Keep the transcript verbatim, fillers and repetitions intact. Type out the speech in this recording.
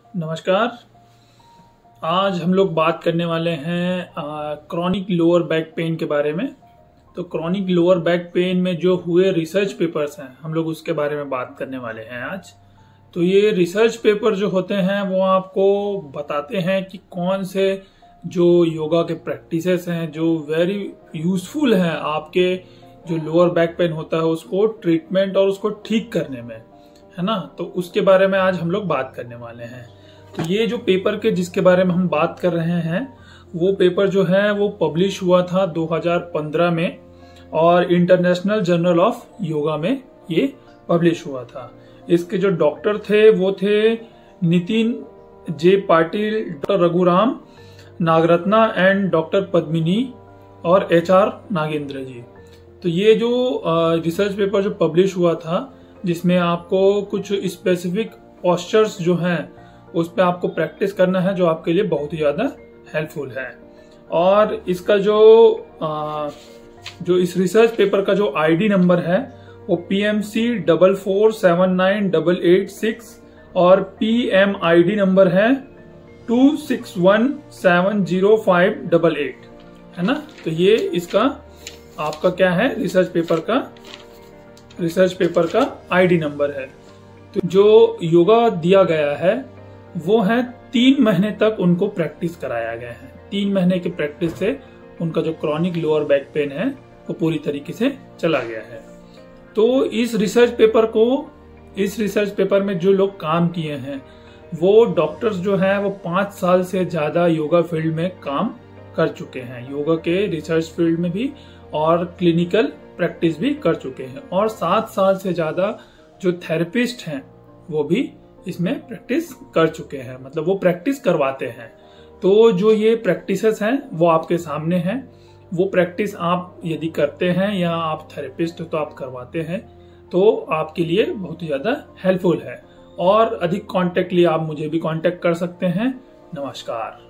नमस्कार। आज हम लोग बात करने वाले हैं क्रॉनिक लोअर बैक पेन के बारे में। तो क्रॉनिक लोअर बैक पेन में जो हुए रिसर्च पेपर्स हैं हम लोग उसके बारे में बात करने वाले हैं आज। तो ये रिसर्च पेपर जो होते हैं वो आपको बताते हैं कि कौन से जो योगा के प्रैक्टिसेस हैं जो वेरी यूजफुल हैं आपके जो लोअर बैक पेन होता है उसको ट्रीटमेंट और उसको ठीक करने में, है ना। तो उसके बारे में आज हम लोग बात करने वाले हैं। तो ये जो पेपर के जिसके बारे में हम बात कर रहे हैं वो पेपर जो है वो पब्लिश हुआ था दो हज़ार पंद्रह में और इंटरनेशनल जर्नल ऑफ योगा में ये पब्लिश हुआ था। इसके जो डॉक्टर थे वो थे Nitin J Patil, doctor Raghuram Nagaratna and doctor Padmini और एच आर नागेंद्र जी। तो ये जो रिसर्च पेपर जो पब्लिश हुआ था जिसमें आपको कुछ स्पेसिफिक पोस्चर्स जो हैं उस पर आपको प्रैक्टिस करना है जो आपके लिए बहुत ही ज्यादा हेल्पफुल है। और इसका जो आ, जो इस रिसर्च पेपर का जो आईडी नंबर है वो P M C double four seven nine double eight six और P M I D number है two six one seven zero five double eight, है ना। तो ये इसका आपका क्या है रिसर्च पेपर का रिसर्च पेपर का आईडी नंबर है। तो जो योगा दिया गया है वो है तीन महीने तक उनको प्रैक्टिस कराया गया है। तीन महीने की प्रैक्टिस से उनका जो क्रॉनिक लोअर बैक पेन है वो पूरी तरीके से चला गया है। तो इस रिसर्च पेपर को इस रिसर्च पेपर में जो लोग काम किए हैं वो डॉक्टर्स जो हैं वो पांच साल से ज्यादा योगा फील्ड में काम कर चुके हैं, योगा के रिसर्च फील्ड में भी और क्लिनिकल प्रैक्टिस भी कर चुके हैं। और सात साल से ज्यादा जो थेरेपिस्ट हैं वो भी इसमें प्रैक्टिस कर चुके हैं, मतलब वो प्रैक्टिस करवाते हैं। तो जो ये प्रैक्टिसेस हैं वो आपके सामने हैं। वो प्रैक्टिस आप यदि करते हैं या आप थेरेपिस्ट तो आप करवाते हैं तो आपके लिए बहुत ही ज्यादा हेल्पफुल है। और अधिक कांटेक्ट लिए आप मुझे भी कांटेक्ट कर सकते हैं। नमस्कार।